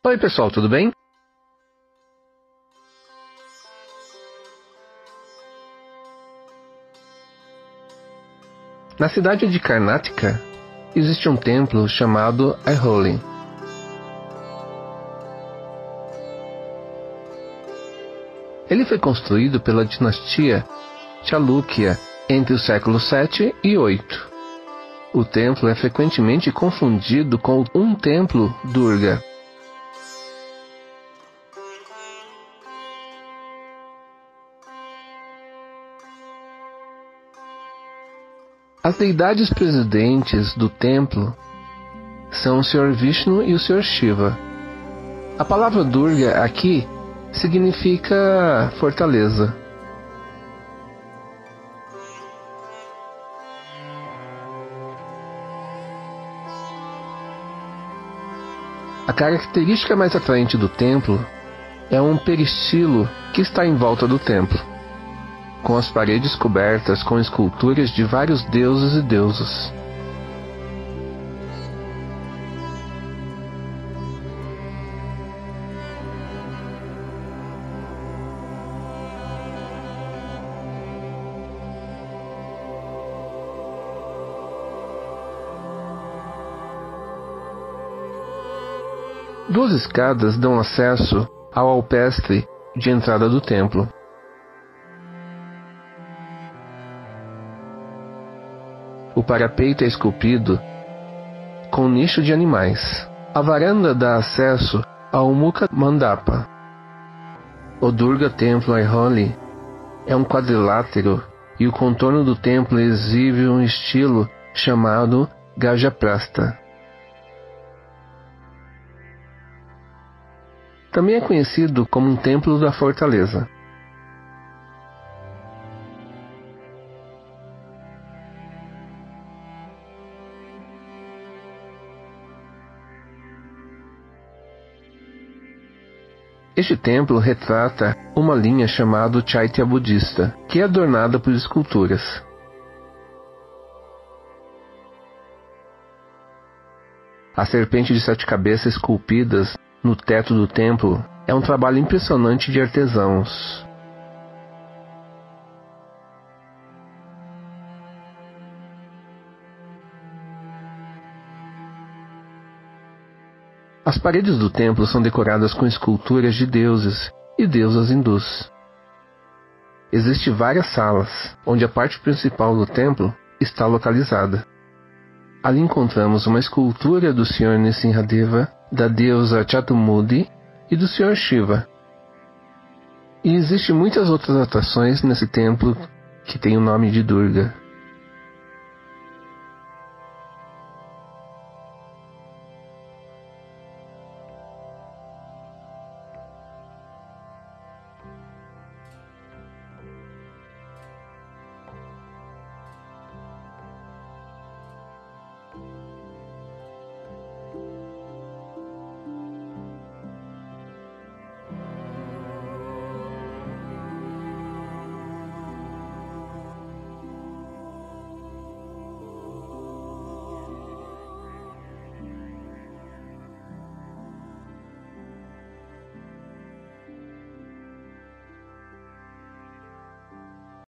Oi pessoal, tudo bem? Na cidade de Karnataka existe um templo chamado Aihole. Ele foi construído pela dinastia Chalukya entre os séculos 7 e 8. O templo é frequentemente confundido com um templo Durga. As deidades presidentes do templo são o Sr. Vishnu e o Sr. Shiva. A palavra Durga aqui significa fortaleza. A característica mais atraente do templo é um peristilo que está em volta do templo, com as paredes cobertas com esculturas de vários deuses e deusas. Duas escadas dão acesso ao alpestre de entrada do templo. O parapeito é esculpido com nicho de animais. A varanda dá acesso ao Mukha Mandapa. O Durga Templo Aihole é um quadrilátero e o contorno do templo exibe um estilo chamado Gajaprasta. Também é conhecido como um templo da fortaleza. Este templo retrata uma linha chamada Chaitya budista, que é adornada por esculturas. A serpente de 7 cabeças esculpidas no teto do templo é um trabalho impressionante de artesãos. As paredes do templo são decoradas com esculturas de deuses e deusas hindus. Existem várias salas, onde a parte principal do templo está localizada. Ali encontramos uma escultura do Sr. Nrsimhadeva, da deusa Chatumudi e do Sr. Shiva. E existem muitas outras atrações nesse templo que tem o nome de Durga.